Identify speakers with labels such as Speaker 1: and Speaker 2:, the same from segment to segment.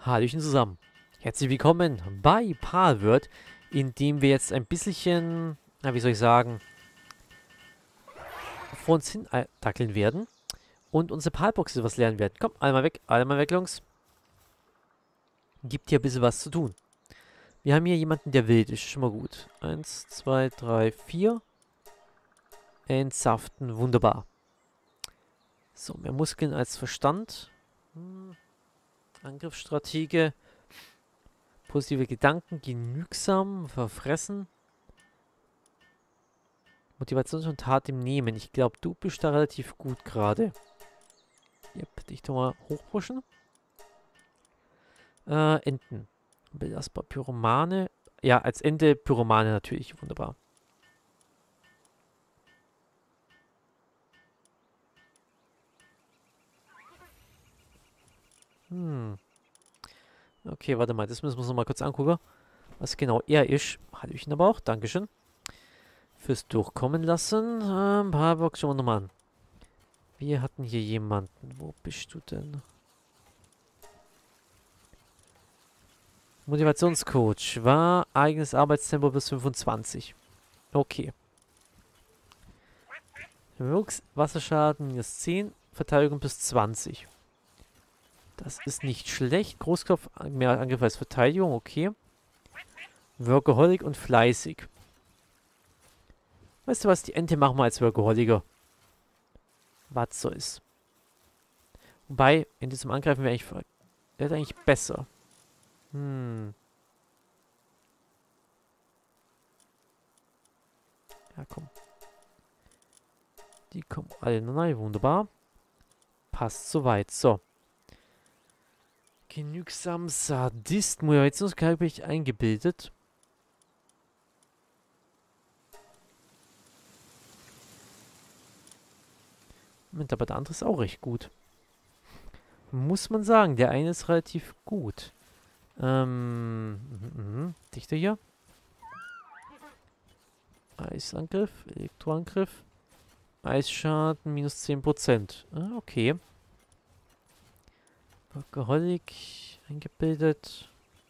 Speaker 1: Hallöchen zusammen. Herzlich willkommen bei Palworld, in dem wir jetzt ein bisschen, na wie soll ich sagen, vor uns hin dackeln werden und unsere Palbox was lernen werden. Komm, alle mal weg, Jungs. Gibt hier ein bisschen was zu tun. Wir haben hier jemanden, der wild ist, schon mal gut. 1, 2, 3, 4. Entsaften, wunderbar. So, mehr Muskeln als Verstand. Angriffsstratege. Positive Gedanken, genügsam, verfressen. Motivation und Tat im Nehmen. Ich glaube, du bist da relativ gut gerade. Yep, dich doch mal hochpushen. Enten. Belastbar Pyromane. Ja, als Ente Pyromane natürlich. Wunderbar. Okay, warte mal. Das müssen wir uns noch mal kurz angucken. Was genau er ist. Hallöchen aber auch. Dankeschön. Fürs Durchkommen lassen. Barbock, schauen wir nochmal an. Wir hatten hier jemanden. Wo bist du denn? Motivationscoach. War eigenes Arbeitstempo bis 25. Okay. Wasserschaden minus 10. Verteidigung bis 20. Das ist nicht schlecht. Großkopf, mehr Angriff als Verteidigung. Okay. Workaholic und fleißig. Weißt du was? Die Ente machen wir als Workaholiker. Was soll's. Wobei, Ente zum Angreifen wäre eigentlich besser. Ja, komm. Die kommen alle rein. Wunderbar. Passt soweit. So. Genügsam Sadist. Motivationscharakter bin ich eingebildet. Moment, aber der andere ist auch recht gut. Muss man sagen, der eine ist relativ gut. Dichter hier. Eisangriff, Elektroangriff. Eisschaden, minus 10%. Ah, okay. Workaholic eingebildet.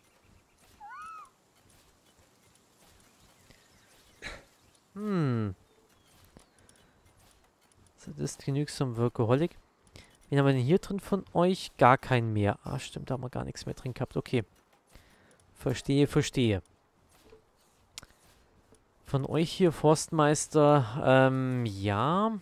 Speaker 1: Das ist genügsam Workaholic. Wen haben wir denn hier drin von euch? Gar keinen mehr. Ah, stimmt, da haben wir gar nichts mehr drin gehabt. Okay. Verstehe, verstehe. Von euch hier, Forstmeister, ja.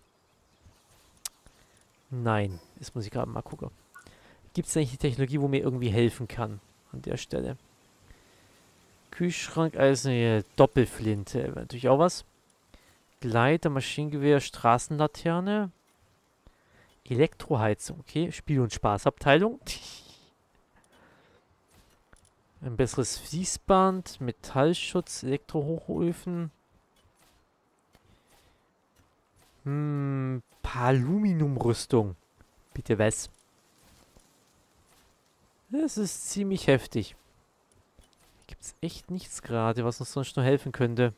Speaker 1: Nein, das muss ich gerade mal gucken. Gibt es eigentlich die Technologie, wo mir irgendwie helfen kann? An der Stelle. Kühlschrank, also eine Doppelflinte. Natürlich auch was. Gleiter, Maschinengewehr, Straßenlaterne. Elektroheizung, okay. Spiel- und Spaßabteilung. Ein besseres Fließband, Metallschutz, Elektrohochöfen. Aluminumrüstung. Bitte was? Das ist ziemlich heftig. Gibt es echt nichts gerade, was uns sonst noch helfen könnte.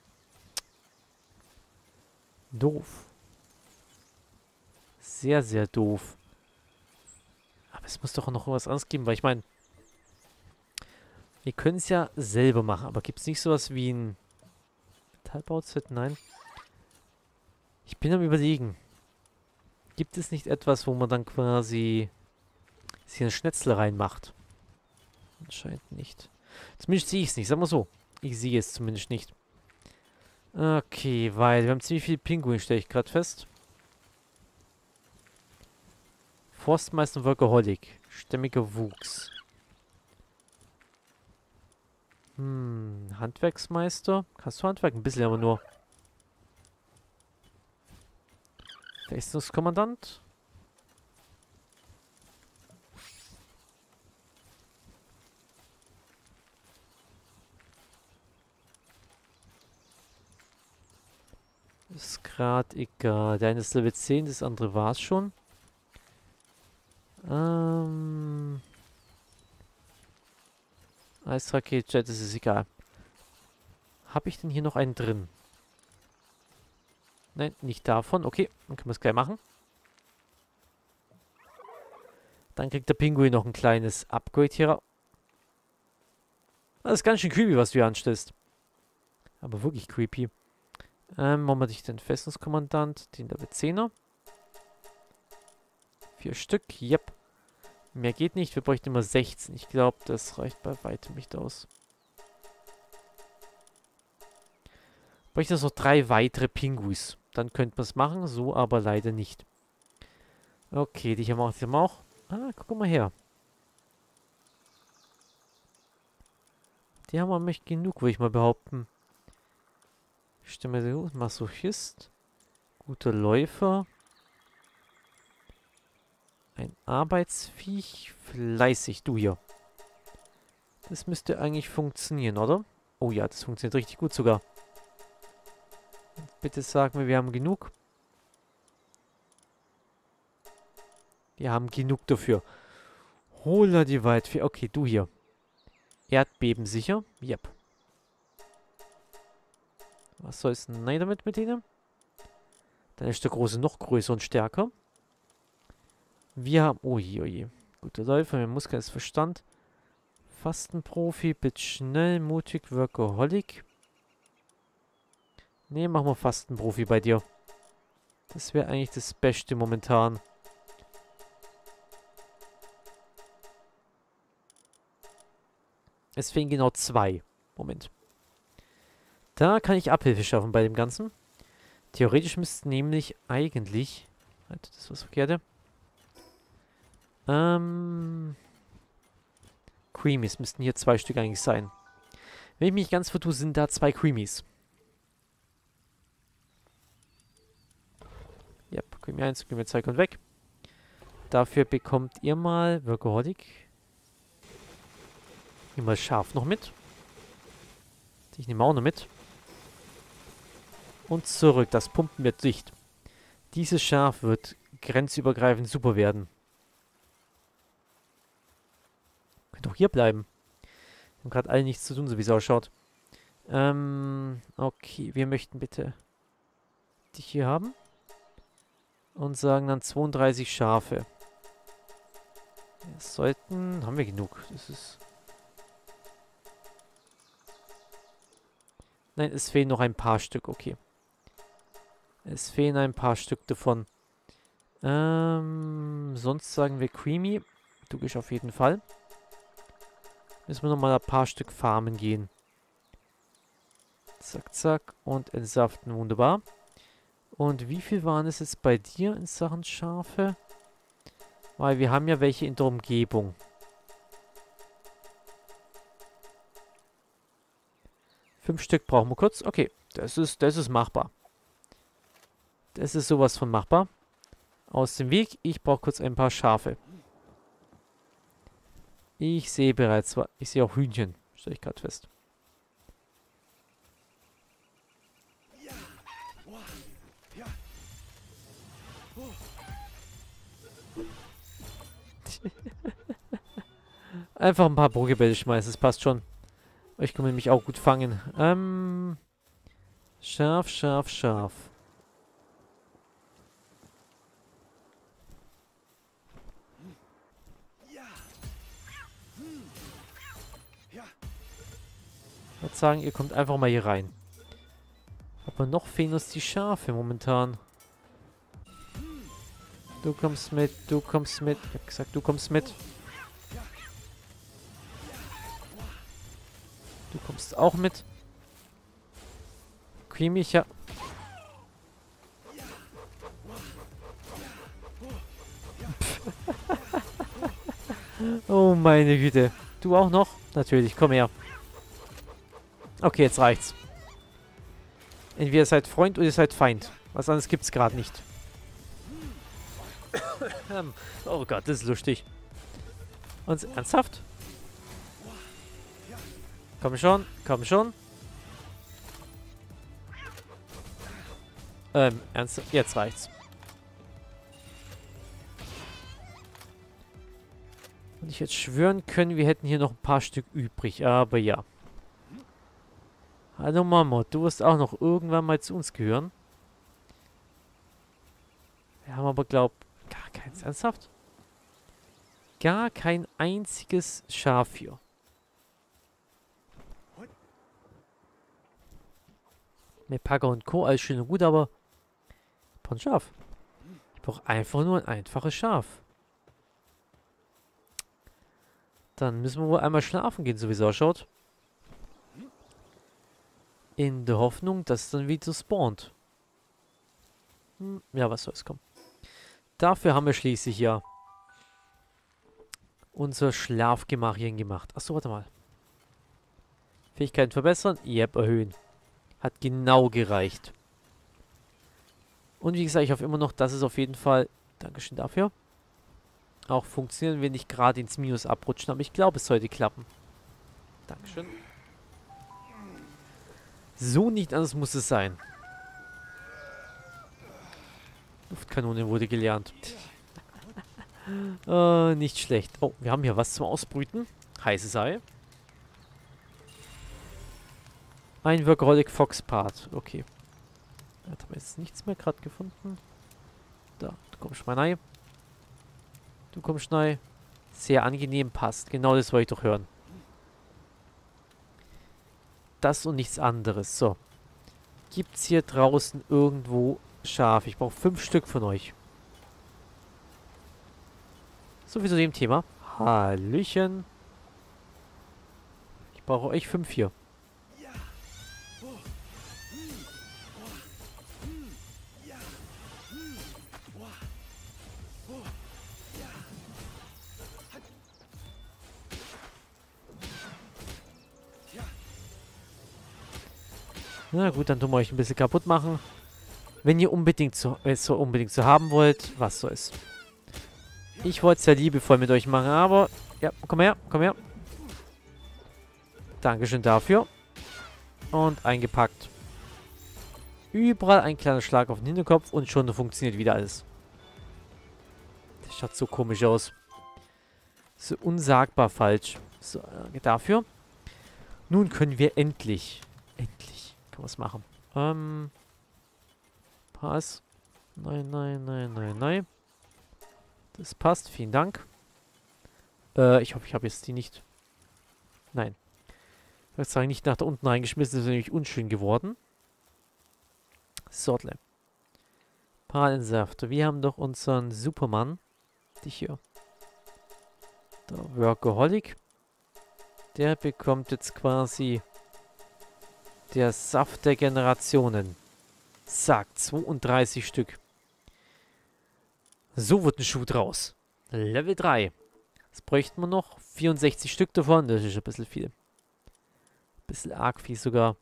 Speaker 1: Doof. Sehr, sehr doof. Aber es muss doch auch noch irgendwas anderes geben, weil ich meine, wir können es ja selber machen, aber gibt es nicht sowas wie ein Metallbauset? Nein. Ich bin am Überlegen. Gibt es nicht etwas, wo man dann quasi sich einen Schnetzel reinmacht? Anscheinend nicht. Zumindest sehe ich es nicht, sag mal so. Ich sehe es zumindest nicht. Okay, weil wir haben ziemlich viel Pinguin, stelle ich gerade fest. Forstmeister und Workaholic. Stämmiger Wuchs. Handwerksmeister. Kannst du Handwerk? Ein bisschen aber nur. Festungskommandant. Ist gerade egal. Der eine ist Level 10, das andere war es schon. Eisrakete, das ist egal. Habe ich denn hier noch einen drin? Nein, nicht davon. Okay, dann können wir es gleich machen. Dann kriegt der Pinguin noch ein kleines Upgrade hier raus. Das ist ganz schön creepy, was du hier anstellst. Aber wirklich creepy. Machen wir dich den Festungskommandant, den der B10er. 4 Stück, yep. Mehr geht nicht, wir bräuchten immer 16. Ich glaube, das reicht bei weitem nicht aus. Bräuchte jetzt noch 3 weitere Pinguis. Dann könnte man es machen, so aber leider nicht. Okay, die hier macht wir auch. Ah, guck mal her. Die haben wir nämlich genug, würde ich mal behaupten. Stimme so, Masochist. Guter Läufer. Ein Arbeitsviech. Fleißig, du hier. Das müsste eigentlich funktionieren, oder? Oh ja, das funktioniert richtig gut sogar. Bitte sag mir, wir haben genug. Wir haben genug dafür. Holla die Waldfee. Okay, du hier. Erdbeben sicher. Yep. Was soll es denn damit mit denen? Dann ist der Große noch größer und stärker. Wir haben... Oh je, oh je. Guter Läufer, mehr Muskeln ist Verstand. Fastenprofi, bit schnell, mutig, Workaholic. Nee, machen wir Fastenprofi bei dir. Das wäre eigentlich das Beste momentan. Es fehlen genau 2. Moment. Da kann ich Abhilfe schaffen bei dem Ganzen. Theoretisch müssten nämlich eigentlich... Halt, das ist was Verkehrte. Creamies müssten hier 2 Stück eigentlich sein. Wenn ich mich ganz vertue, sind da 2 Creamies. Ja, Creamy 1, Creamy 2 kommt weg. Dafür bekommt ihr mal Workaholic. Nehmen wir Schaf noch mit. Ich nehme auch noch mit. Und zurück. Das Pumpen wird dicht. Dieses Schaf wird grenzübergreifend super werden. Könnt auch hier bleiben. Wir haben gerade alle nichts zu tun, so wie es ausschaut. Okay, wir möchten bitte dich hier haben. Und sagen dann 32 Schafe. Wir sollten... Haben wir genug? Das ist... Nein, es fehlen noch ein paar Stück. Okay. Es fehlen ein paar Stück davon. Sonst sagen wir Creamy. Du gehst auf jeden Fall. Müssen wir nochmal ein paar Stück farmen gehen. Zack, zack. Und entsaften. Wunderbar. Und wie viel waren es jetzt bei dir in Sachen Schafe? Weil wir haben ja welche in der Umgebung. Fünf Stück brauchen wir kurz. Okay, das ist machbar. Das ist sowas von machbar. Aus dem Weg. Ich brauche kurz ein paar Schafe. Ich sehe bereits... Ich sehe auch Hühnchen. Stelle ich gerade fest. Einfach ein paar Pokébälle schmeißen. Das passt schon. Ich kann mich auch gut fangen. Schaf, Schaf, Schaf. Ich würde sagen, ihr kommt einfach mal hier rein. Aber noch fehlen uns die Schafe momentan. Du kommst mit, du kommst mit. Ich hab gesagt, du kommst mit. Du kommst auch mit. Creamy, ja. Oh meine Güte. Du auch noch? Natürlich, komm her. Okay, jetzt reicht's. Entweder ihr seid Freund oder ihr seid Feind. Was anderes gibt's gerade nicht. Oh Gott, das ist lustig. Und ernsthaft? Komm schon, komm schon. Ernsthaft? Jetzt reicht's. Und ich hätte schwören können, wir hätten hier noch ein paar Stück übrig, aber ja. Hallo Mammut, du wirst auch noch irgendwann mal zu uns gehören. Wir haben aber, glaub, gar keins. Ernsthaft? gar kein einziges Schaf hier. Mit Packer und Co. alles schön und gut, aber ich brauche ein Schaf. Ich brauche einfach nur ein einfaches Schaf. Dann müssen wir wohl einmal schlafen gehen, so wie es ausschaut. In der Hoffnung, dass es dann wieder spawnt. Ja, was soll's, komm. Dafür haben wir schließlich ja unser Schlafgemachchen gemacht. Achso, warte mal. Fähigkeiten verbessern? Yep, erhöhen. Hat genau gereicht. Und wie gesagt, ich hoffe immer noch, dass es auf jeden Fall, Dankeschön dafür, auch funktionieren, wenn ich gerade ins Minus abrutschen. Aber ich glaube, es sollte klappen. Dankeschön. So nicht anders muss es sein. Luftkanone wurde gelernt. Nicht schlecht. Oh, wir haben hier was zum Ausbrüten. Heißes Ei. Ein Workaholic Fox Part. Okay. Da haben wir jetzt nichts mehr gerade gefunden. Da, du kommst mal rein. Du kommst rein. Sehr angenehm, passt. Genau das wollte ich doch hören. Das und nichts anderes. So. Gibt's hier draußen irgendwo Schaf? Ich brauche 5 Stück von euch. So wie zu dem Thema. Hallöchen. Ich brauche euch 5 hier. Na gut, dann tun wir euch ein bisschen kaputt machen. Wenn ihr unbedingt so haben wollt, was soll's. Ich wollte es ja liebevoll mit euch machen, aber... Ja, komm her, komm her. Dankeschön dafür. Und eingepackt. Überall ein kleiner Schlag auf den Hinterkopf und schon funktioniert wieder alles. Das schaut so komisch aus. So unsagbar falsch. So, dafür. Nun können wir endlich... Kann man es machen. Pass. Nein, nein, nein, nein, nein. Das passt, vielen Dank. Ich hoffe, ich habe jetzt die nicht... Nein. Ich würde sagen, nicht nach da unten reingeschmissen, das ist nämlich unschön geworden. Sortle. Palensaft. Wir haben doch unseren Superman. Dich hier. Der Workaholic. Der bekommt jetzt quasi... Der Saft der Generationen. Sagt 32 Stück. So wird ein Schuh draus. Level 3. Jetzt bräuchten wir noch 64 Stück davon. Das ist ein bisschen viel. Ein bisschen arg viel sogar.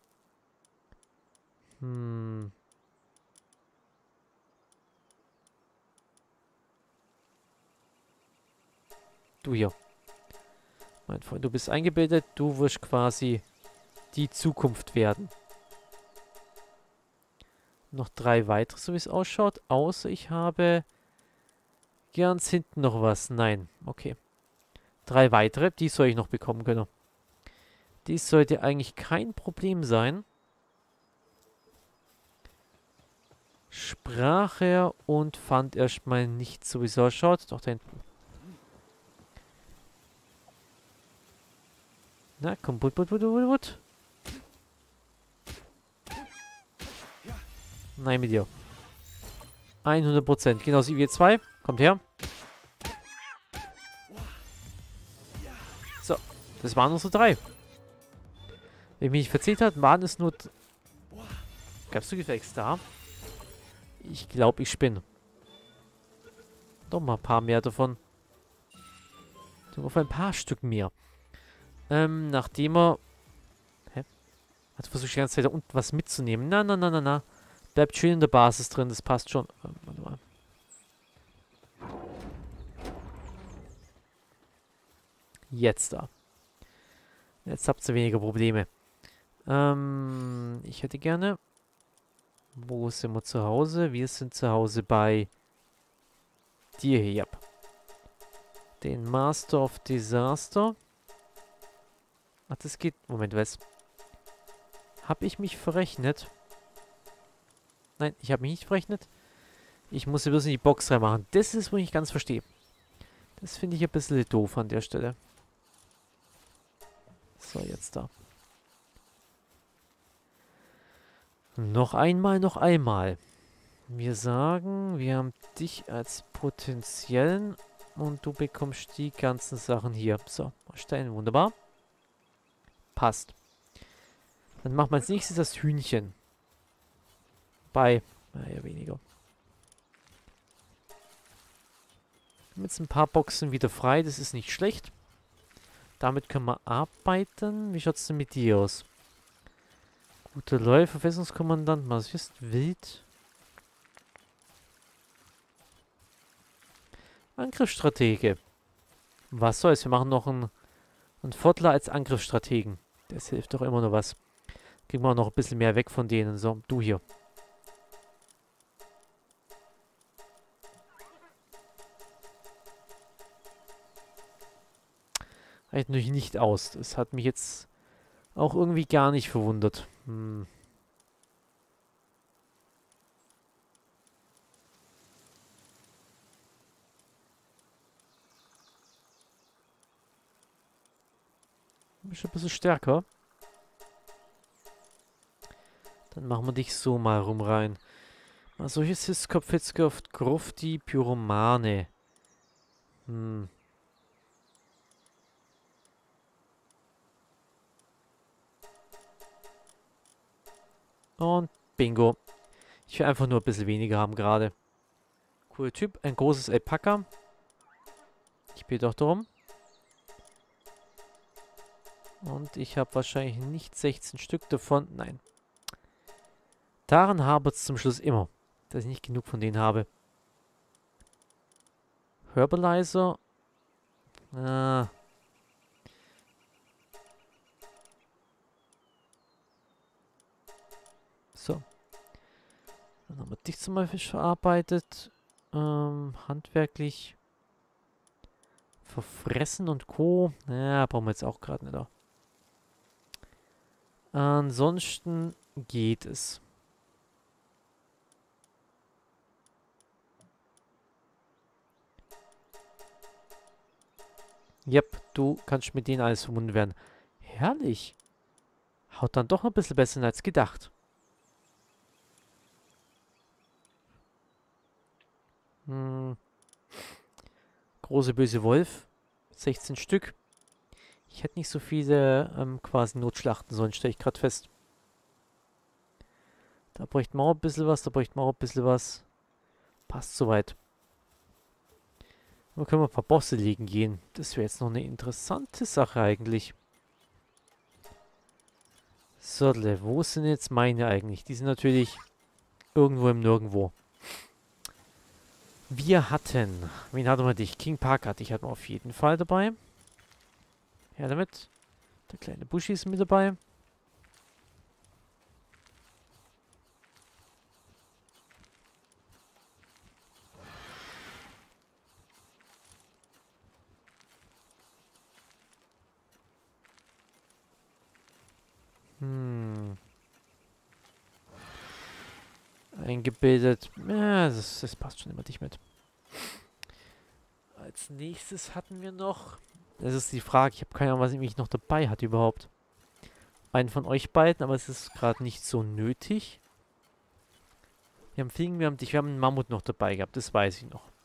Speaker 1: Du hier. Mein Freund, du bist eingebildet. Du wirst quasi... die Zukunft werden. Noch 3 weitere, so wie es ausschaut. Außer ich habe ganz hinten noch was. Nein, okay. 3 weitere, die soll ich noch bekommen können. Dies sollte eigentlich kein Problem sein. Sprach er und fand erstmal nicht, so wie es ausschaut. Doch da hinten. Na, komm, put. Nein, mit dir. 100%. Genauso wie ihr 2. Kommt her. So. Das waren unsere 3. Wenn mich nicht verzählt hat, waren es nur... Gab's du Gefäß da? Ich glaube, ich spinne. Doch mal ein paar mehr davon. Auf ein paar Stück mehr. Nachdem er... Hä? Hat versucht die ganze Zeit da unten was mitzunehmen. Na. Bleibt schön in der Basis drin, das passt schon. Warte mal. Jetzt da. Jetzt habt ihr weniger Probleme. Ich hätte gerne... Wo sind wir zu Hause? Wir sind zu Hause bei dir hier. Ja. Den Master of Disaster. Ach, das geht... Moment, was? Hab ich mich verrechnet? Nein, ich habe mich nicht verrechnet. Ich muss bloß in die Box reinmachen. Das ist, wo ich ganz verstehe. Das finde ich ein bisschen doof an der Stelle. So, jetzt da. Noch einmal, noch einmal. Wir sagen, wir haben dich als potenziellen und du bekommst die ganzen Sachen hier. So, erstellen, wunderbar. Passt. Dann machen wir als nächstes das Hühnchen. Naja, weniger. Wir haben jetzt ein paar Boxen wieder frei, das ist nicht schlecht. Damit können wir arbeiten. Wie schaut es denn mit dir aus? Gute Läufer, Verfesselungskommandant, was ist wild? Angriffsstratege. Was soll's? Wir machen noch einen Viertler als Angriffsstrategen. Das hilft doch immer noch was. Kriegen wir auch noch ein bisschen mehr weg von denen. So, du hier. Reicht natürlich nicht aus. Das hat mich jetzt auch irgendwie gar nicht verwundert. Hm. Bist ein bisschen stärker. Dann machen wir dich so mal rum rein. Mal solches Hitzkopf, Hitzkopf, Grufti, Pyromane. Hm. Und bingo. Ich will einfach nur ein bisschen weniger haben gerade. Cooler Typ. Ein großes Alpaka. Ich bitte auch darum. Und ich habe wahrscheinlich nicht 16 Stück davon. Nein. Daran hapert es zum Schluss immer, dass ich nicht genug von denen habe. Herbalizer. Ah. So. Dann haben wir dich zum Beispiel verarbeitet. Handwerklich. Verfressen und Co. Ja, brauchen wir jetzt auch gerade nicht. Ansonsten geht es. Yep, du kannst mit denen alles verbunden werden. Herrlich. Haut dann doch ein bisschen besser hin als gedacht. Große böse Wolf. 16 Stück. Ich hätte nicht so viele quasi Notschlachten sollen, stelle ich gerade fest. Da bräuchte man auch ein bisschen was, da bräuchte man auch ein bisschen was. Passt soweit. Dann können wir ein paar Bosse legen gehen. Das wäre jetzt noch eine interessante Sache eigentlich. So, wo sind jetzt meine eigentlich? Die sind natürlich irgendwo im Nirgendwo. Wir hatten... Wen hatten wir dich? King Park hatte ich halt auf jeden Fall dabei. Ja, damit. Der kleine Buschi ist mit dabei. Eingebildet. Ja, das passt schon immer dich mit. Als nächstes hatten wir noch... Das ist die Frage. Ich habe keine Ahnung, was ich mich noch dabei hatte überhaupt. Einen von euch beiden, aber es ist gerade nicht so nötig. Wir haben Fliegen, wir haben dich, wir haben einen Mammut noch dabei gehabt. Das weiß ich noch.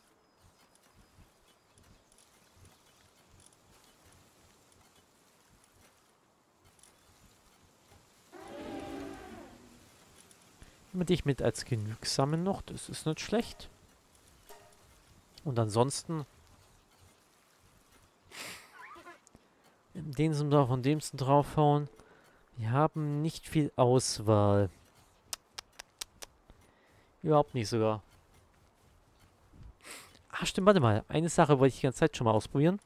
Speaker 1: Nehmen wir dich mit als Genügsamen noch. Das ist nicht schlecht. Und ansonsten... Den zum drauf und dem zum draufhauen. Wir haben nicht viel Auswahl. Überhaupt nicht sogar. Ah, stimmt, warte mal. Eine Sache wollte ich die ganze Zeit schon mal ausprobieren.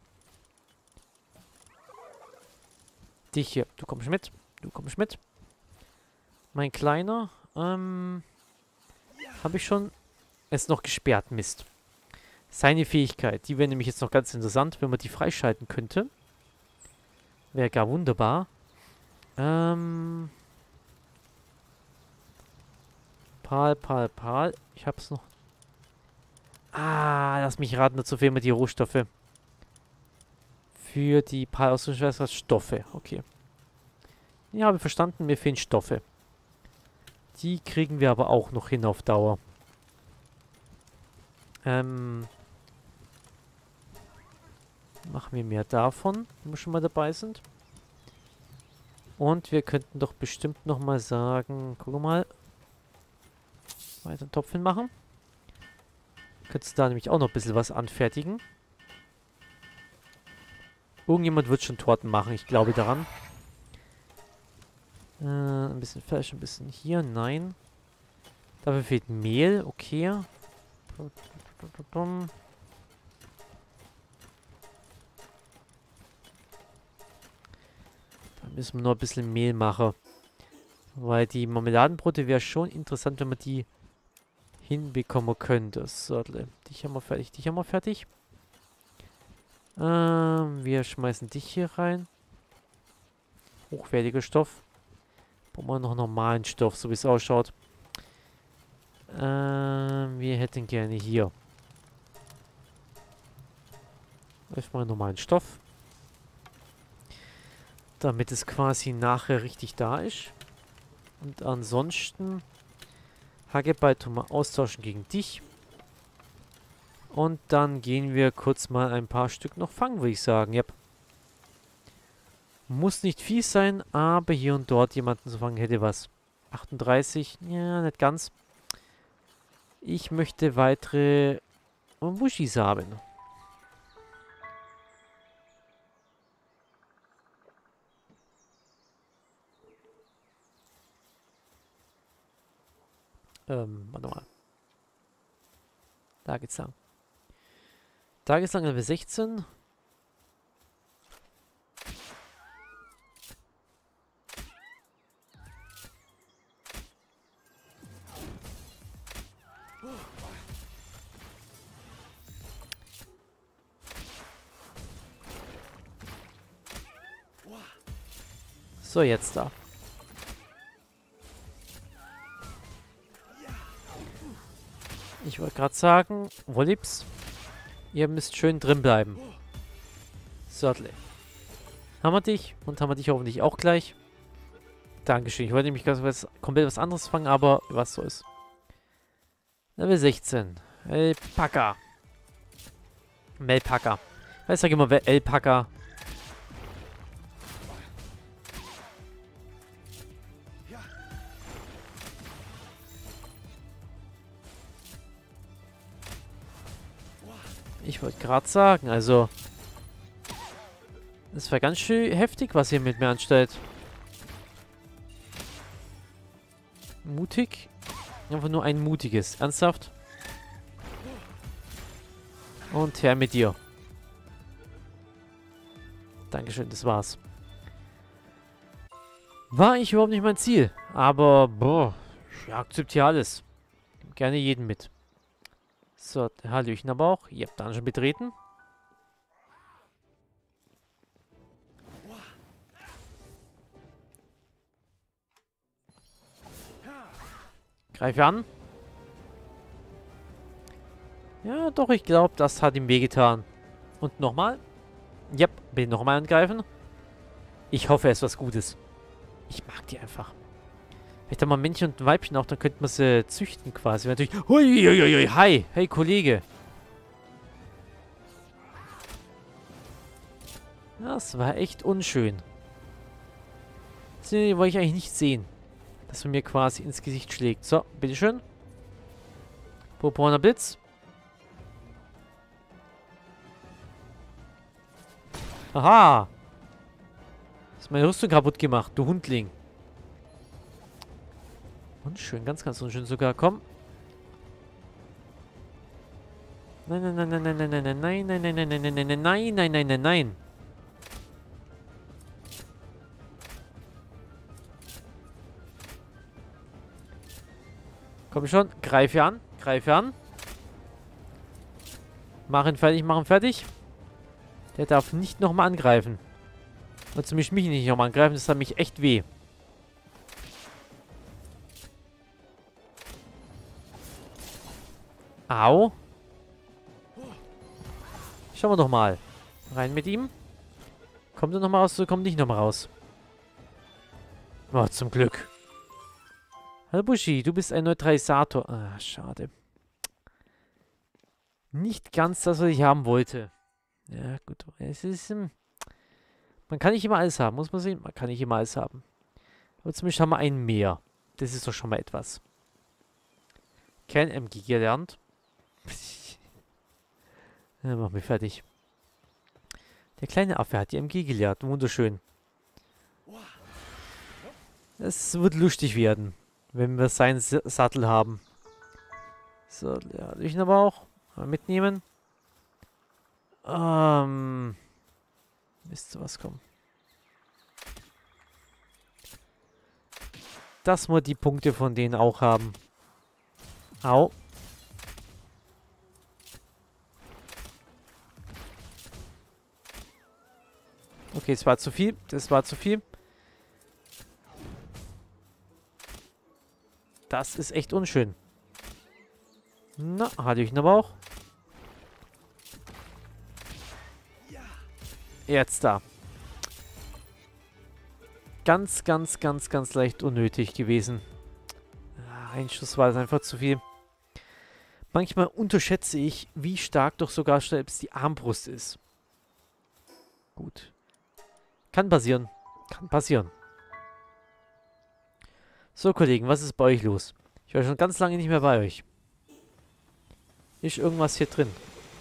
Speaker 1: Dich hier. Du kommst mit. Du kommst mit. Mein Kleiner. Habe ich schon... Ist noch gesperrt. Mist. Seine Fähigkeit. Die wäre nämlich jetzt noch ganz interessant, wenn man die freischalten könnte. Wäre gar wunderbar. Pal. Ich hab's noch. Ah, lass mich raten, dazu fehlen mir die Rohstoffe. Für die Ausrüstungsschwester Stoffe. Okay. Ja, habe ich verstanden. Mir fehlen Stoffe. Die kriegen wir aber auch noch hin auf Dauer. Machen wir mehr davon, wenn wir schon mal dabei sind. Und wir könnten doch bestimmt nochmal sagen, guck mal, weiter einen Topf hinmachen. Könntest du da nämlich auch noch ein bisschen was anfertigen. Irgendjemand wird schon Torten machen, ich glaube daran. Ein bisschen Fleisch, ein bisschen hier, nein. Dafür fehlt Mehl, okay. Da müssen wir noch ein bisschen Mehl machen. Weil die Marmeladenbrote wäre schon interessant, wenn man die hinbekommen könnte. So, dich haben wir fertig, dich haben wir fertig. Wir schmeißen dich hier rein. Hochwertiger Stoff. Brauchen wir noch normalen Stoff, so wie es ausschaut. Wir hätten gerne hier. Erstmal normalen Stoff. Damit es quasi nachher richtig da ist. Und ansonsten Hackeball tun wir austauschen gegen dich. Und dann gehen wir kurz mal ein paar Stück noch fangen, würde ich sagen. Yep. Muss nicht viel sein, aber hier und dort jemanden zu fangen hätte was. 38, ja, nicht ganz. Ich möchte weitere Wuschis haben. Warte mal. Da geht's lang. Da geht's lang, Level 16. So, jetzt da. Ich wollte gerade sagen, Wollips, ihr müsst schön drin bleiben. Sörtle. Haben wir dich und haben wir dich hoffentlich auch gleich. Dankeschön. Ich wollte nämlich komplett was anderes fangen, aber was so ist. Level 16. Alpaka. Melpaka. Ich sage immer Alpaka. Ich wollte gerade sagen, also... Es war ganz schön heftig, was ihr mit mir anstellt. Mutig? Einfach nur ein mutiges. Ernsthaft? Und her mit dir. Dankeschön, das war's. War ich überhaupt nicht mein Ziel. Aber, boah, ich akzeptiere alles. Gerne jeden mit. So, Hallöchen aber auch. Ihr habt Dungeon betreten. Greife an. Ja, doch, ich glaube, das hat ihm wehgetan. Und nochmal. Yep, will nochmal angreifen. Ich hoffe, es ist was Gutes. Ich mag die einfach. Vielleicht haben wir ein Männchen und ein Weibchen auch, dann könnten wir sie züchten quasi. Natürlich. Huiuiui, hi. Hey, Kollege. Das war echt unschön. Das wollte ich eigentlich nicht sehen. Dass er mir quasi ins Gesicht schlägt. So, bitteschön. Purpurner Blitz. Aha. Hast meine Rüstung kaputt gemacht, du Hundling. Unschön, ganz, ganz unschön sogar. Komm. Nein, nein, nein, nein, nein, nein, nein, nein, nein, nein, nein, nein, nein, nein, nein, nein, nein, nein, nein. Komm schon, greife an, greife an. Mach ihn fertig, mach ihn fertig. Der darf nicht nochmal angreifen. Und zumindest mich nicht nochmal angreifen, das hat mich echt weh. Au. Schauen wir doch mal. Rein mit ihm. Kommt er nochmal raus oder kommt nicht nochmal raus? Oh, zum Glück. Hallo Bushi, du bist ein Neutralisator. Ah, schade. Nicht ganz das, was ich haben wollte. Ja, gut. Es ist... man kann nicht immer alles haben, muss man sehen. Man kann nicht immer alles haben. Aber zumindest haben wir einen mehr. Das ist doch schon mal etwas. Kern-MG gelernt. Ja, mach mich fertig. Der kleine Affe hat die MG gelernt. Wunderschön. Es wird lustig werden, wenn wir seinen Sattel haben. So, ja, ich aber auch. Mal mitnehmen. Müsste was kommen. Dass wir die Punkte von denen auch haben. Au. Okay, es war zu viel. Das war zu viel. Das ist echt unschön. Na, hatte ich ihn aber auch. Jetzt da. Ganz, ganz, ganz, ganz leicht unnötig gewesen. Ein Schuss war das einfach zu viel. Manchmal unterschätze ich, wie stark doch sogar selbst die Armbrust ist. Gut. Kann passieren. Kann passieren. So, Kollegen, was ist bei euch los? Ich war schon ganz lange nicht mehr bei euch. Ist irgendwas hier drin?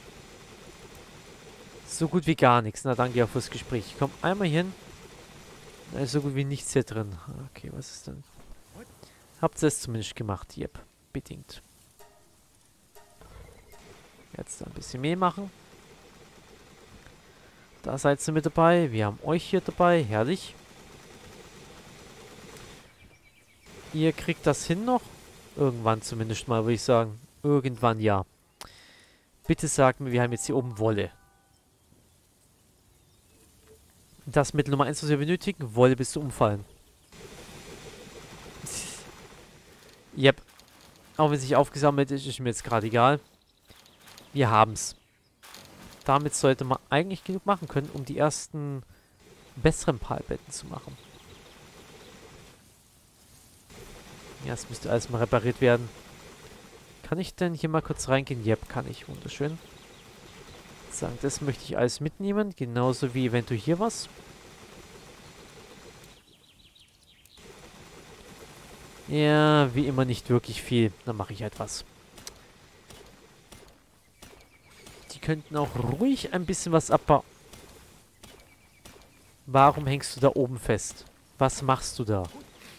Speaker 1: So gut wie gar nichts. Na, danke auch fürs Gespräch. Ich komme einmal hier hin. Da ist so gut wie nichts hier drin. Okay, was ist denn? Habt ihr es zumindest gemacht? Yep, bedingt. Jetzt ein bisschen Mehl machen. Da seid ihr mit dabei. Wir haben euch hier dabei. Herrlich. Ihr kriegt das hin noch? Irgendwann zumindest mal, würde ich sagen. Irgendwann ja. Bitte sagt mir, wir haben jetzt hier oben Wolle. Das Mittel Nummer 1, was wir benötigen, Wolle bis zum Umfallen. Yep. Auch wenn es nicht aufgesammelt ist, ist mir jetzt gerade egal. Wir haben's. Damit sollte man eigentlich genug machen können, um die ersten besseren Palbetten zu machen. Ja, es müsste alles mal repariert werden. Kann ich denn hier mal kurz reingehen? Yep, kann ich. Wunderschön. Sagen, das möchte ich alles mitnehmen. Genauso wie eventuell hier was. Ja, wie immer nicht wirklich viel. Dann mache ich etwas. Die könnten auch ruhig ein bisschen was abbauen. Warum hängst du da oben fest? Was machst du da?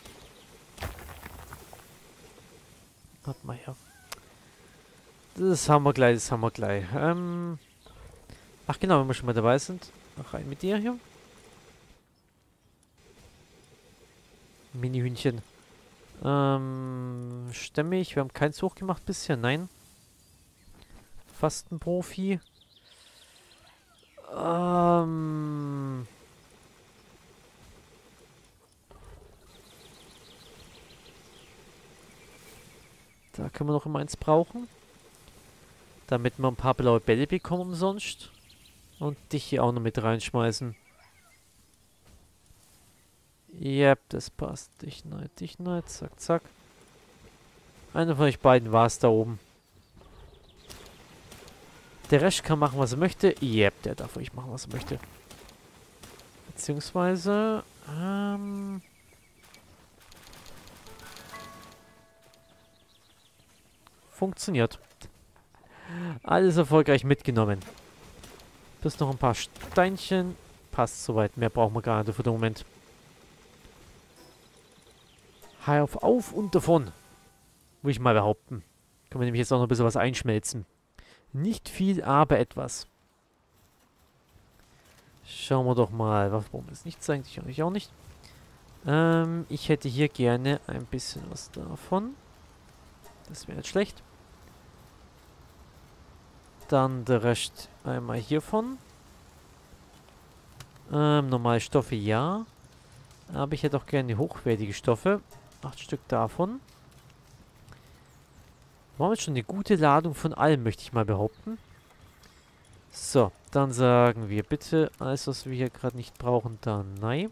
Speaker 1: Warte mal her. Das haben wir gleich, das haben wir gleich. Ach genau, wenn wir schon mal dabei sind. Rein mit dir hier. Mini-Hühnchen. Stämmig. Wir haben keins hochgemacht bisher. Nein. Fastenprofi. Da können wir noch immer eins brauchen. Damit wir ein paar blaue Bälle bekommen umsonst. Und dich hier auch noch mit reinschmeißen. Yep, das passt. Dich nein. Zack, zack. Einer von euch beiden war es da oben. Der Rest kann machen, was er möchte. Yep, der darf euch machen, was er möchte. Beziehungsweise, funktioniert. Alles erfolgreich mitgenommen. Plus noch ein paar Steinchen. Passt soweit. Mehr brauchen wir gerade für den Moment. Auf und davon. Würde ich mal behaupten. Können wir nämlich jetzt auch noch ein bisschen was einschmelzen. Nicht viel, aber etwas. Schauen wir doch mal. Warum das nicht zeigt, ich auch nicht. Ich hätte hier gerne ein bisschen was davon. Das wäre nicht schlecht. Dann der Rest einmal hiervon. Normale Stoffe, ja. Aber ich hätte auch gerne hochwertige Stoffe. 8 Stück davon. Wir haben jetzt schon eine gute Ladung von allem, möchte ich mal behaupten. So, Dann sagen wir bitte, alles was wir hier gerade nicht brauchen, dann nein.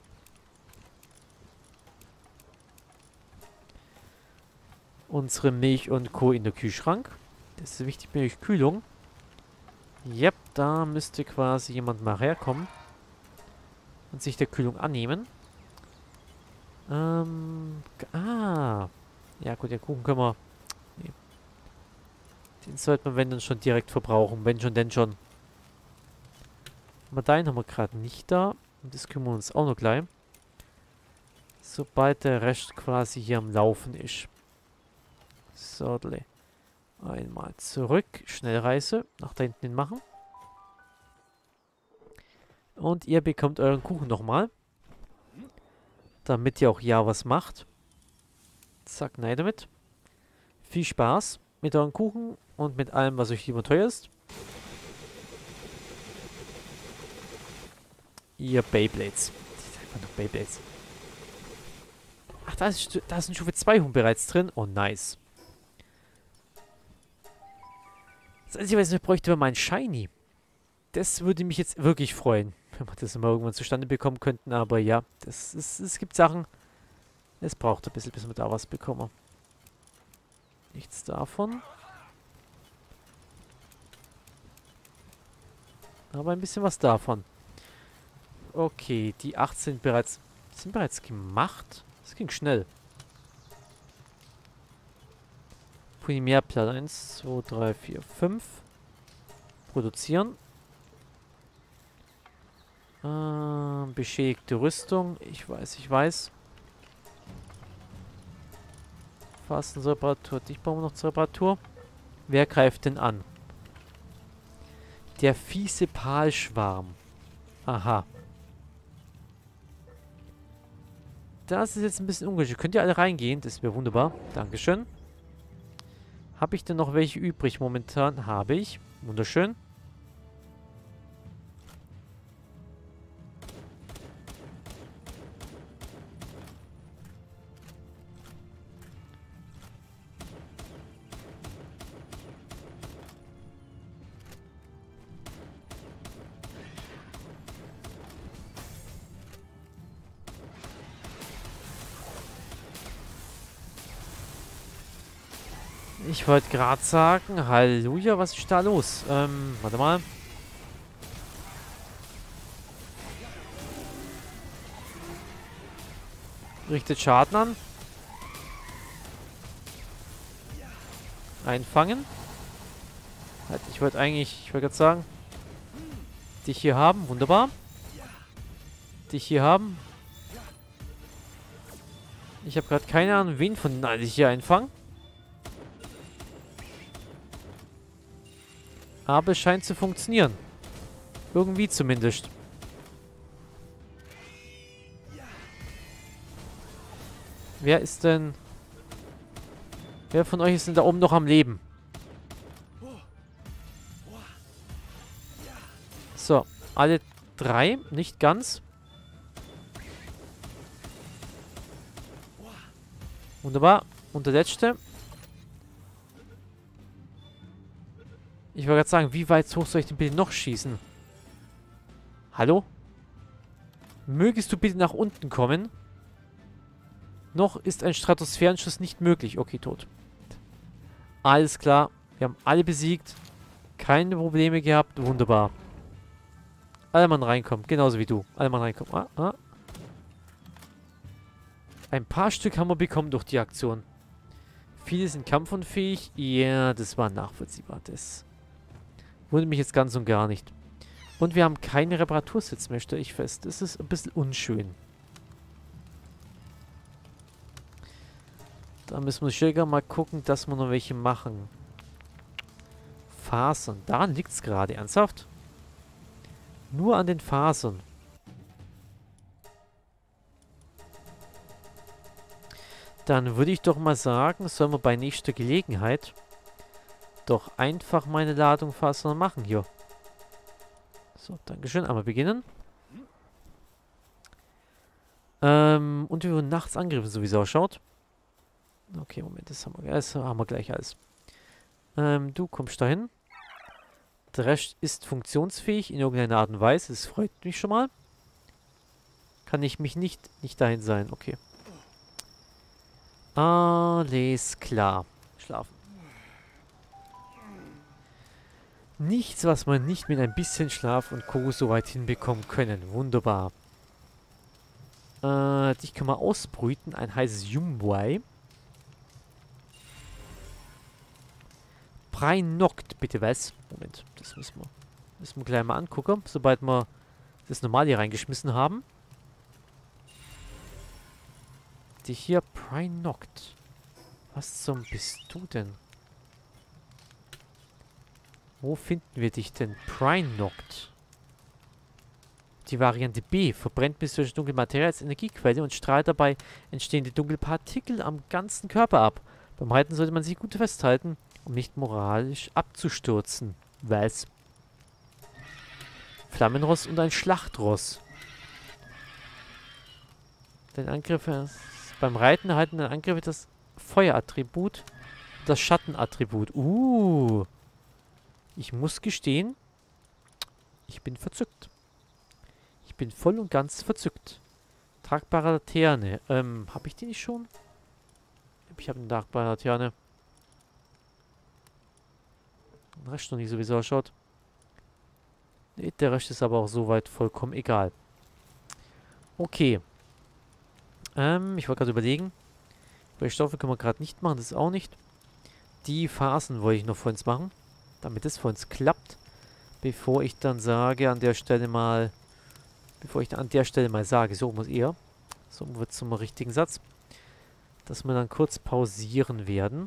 Speaker 1: Unsere Milch und Co. in der Kühlschrank. Das ist wichtig, Milchkühlung. Yep, da müsste quasi jemand mal herkommen und sich der Kühlung annehmen. Ja gut, den Kuchen können wir... Nee. Den sollte man, wenn dann, schon direkt verbrauchen. Wenn schon, denn schon. Aber deinen haben wir gerade nicht da. Und das kümmern wir uns auch noch gleich. Sobald der Rest quasi hier am Laufen ist. So, einmal zurück. Schnellreise. Nach da hinten hin machen. Und ihr bekommt euren Kuchen nochmal. Damit ihr auch ja was macht. Zack, nein damit. Viel Spaß mit euren Kuchen und mit allem, was euch lieber teuer ist. Ihr Beyblades. Das sind einfach nur Beyblades. Ach, da ist ein Stufe 2 Huhn bereits drin. Oh, nice. Das Einzige, was ich bräuchte, wäre mein Shiny. Das würde mich jetzt wirklich freuen, wenn wir das mal irgendwann zustande bekommen könnten. Aber ja, es gibt Sachen, es braucht ein bisschen, bis wir da was bekommen. Nichts davon. Aber ein bisschen was davon. Okay, die 8 sind bereits gemacht. Das ging schnell. Primärplan 1, 2, 3, 4, 5. Produzieren. Beschädigte Rüstung. Ich weiß. Phasenreparatur. Dich brauchen wir noch zur Reparatur. Wer greift denn an? Der fiese Palschwarm. Aha. Das ist jetzt ein bisschen ungünstig. Könnt ihr alle reingehen? Das wäre wunderbar. Dankeschön. Habe ich denn noch welche übrig momentan? Habe ich. Wunderschön. Ich wollte gerade sagen, Halleluja, was ist da los? Warte mal. Richtet Schaden an. Einfangen. Halt, ich wollte gerade sagen, dich hier haben, wunderbar. Dich hier haben. Ich habe gerade keine Ahnung, wen von denen alle ich hier einfangen. Aber es scheint zu funktionieren. Irgendwie zumindest. Wer von euch ist denn da oben noch am Leben? So, alle 3, nicht ganz. Wunderbar. Und der letzte. Ich wollte gerade sagen, wie weit hoch soll ich denn bitte noch schießen? Hallo? Mögest du bitte nach unten kommen? Noch ist ein Stratosphärenschuss nicht möglich. Okay, tot. Alles klar. Wir haben alle besiegt. Keine Probleme gehabt. Wunderbar. Alle Mann reinkommen. Genauso wie du. Alle Mann reinkommen. Ein paar Stück haben wir bekommen durch die Aktion. Viele sind kampfunfähig. Ja, das war nachvollziehbar. Das wundert mich jetzt ganz und gar nicht. Und wir haben keine Reparatursitz mehr, stelle ich fest. Das ist ein bisschen unschön. Da müssen wir sicher mal gucken, dass wir noch welche machen. Fasern. Daran liegt es gerade. Ernsthaft? Nur an den Fasern. Dann würde ich doch mal sagen, sollen wir bei nächster Gelegenheit doch einfach meine Ladung Fasern machen hier. So, Dankeschön. Einmal beginnen. Und wir wurden nachts angegriffen, so wie es ausschaut. Okay, Moment, das haben wir gleich alles. Du kommst dahin. Der Rest ist funktionsfähig in irgendeiner Art und Weise. Das freut mich schon mal. Kann ich mich nicht dahin sein. Okay. Alles klar. Schlafen. Nichts, was man nicht mit ein bisschen Schlaf und Co. so weit hinbekommen können. Wunderbar. Dich kann man ausbrüten. Ein heißes Jumwei. Preinockt, bitte was? Moment, das müssen wir gleich mal angucken, sobald wir das normal hier reingeschmissen haben. Die hier Preinockt. Was zum bist du denn? Wo finden wir dich denn? Preinockt. Die Variante B verbrennt bis durch dunkle Materie als Energiequelle und strahlt dabei entstehende dunkle Partikel am ganzen Körper ab. Beim Reiten sollte man sich gut festhalten, um nicht moralisch abzustürzen. Was? Flammenross und ein Schlachtross. Den Angriff beim Reiten erhalten den Angriff das Feuerattribut, das Schattenattribut. Ich muss gestehen, ich bin verzückt. Ich bin voll und ganz verzückt. Tragbare Laterne. Habe ich die nicht schon? Ich habe eine tragbare Laterne. Der Rest noch nicht so, wie es ausschaut. Nee, der Rest ist aber auch soweit vollkommen egal. Okay. Ich wollte gerade überlegen. Welche Stoffe können wir gerade nicht machen, das auch nicht. Die Phasen wollte ich noch für uns machen. Damit es für uns klappt. Bevor ich dann sage, an der Stelle mal... Bevor ich dann an der Stelle mal sage, so muss eher. So wird es zum richtigen Satz. Dass wir dann kurz pausieren werden.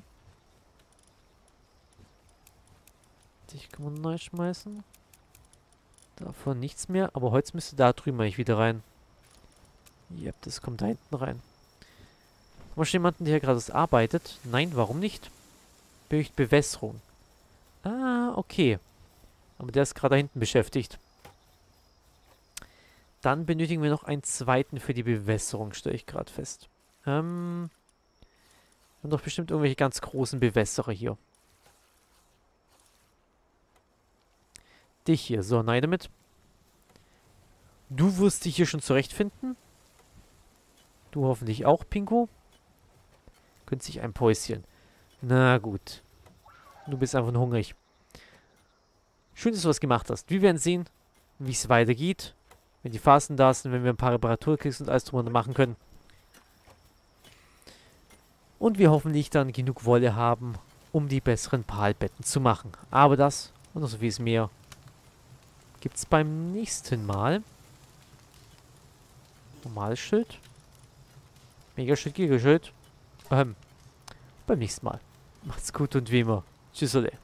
Speaker 1: Ich kann man neu schmeißen. Davon nichts mehr. Aber Holz müsste da drüben eigentlich wieder rein. Yep, das kommt da hinten rein. Haben wir schon jemanden, der hier gerade arbeitet? Nein, warum nicht? Benötigt Bewässerung. Okay. Aber der ist gerade da hinten beschäftigt. Dann benötigen wir noch einen zweiten für die Bewässerung, stelle ich gerade fest. Wir haben doch bestimmt irgendwelche ganz großen Bewässerer hier. Dich hier. So, nein damit. Du wirst dich hier schon zurechtfinden. Du hoffentlich auch, Pinko. Gönnt sich ein Päuschen. Na gut. Du bist einfach nur hungrig. Schön, dass du was gemacht hast. Wir werden sehen, wie es weitergeht. Wenn die Phasen da sind, wenn wir ein paar Reparaturkicks und alles drunter machen können. Und wir hoffentlich dann genug Wolle haben, um die besseren Palbetten zu machen. Aber das und noch so vieles mehr gibt es beim nächsten Mal. Normales Schild. Megaschild, Gigaschild. Beim nächsten Mal. Macht's gut und wie immer. Tschüss, alle.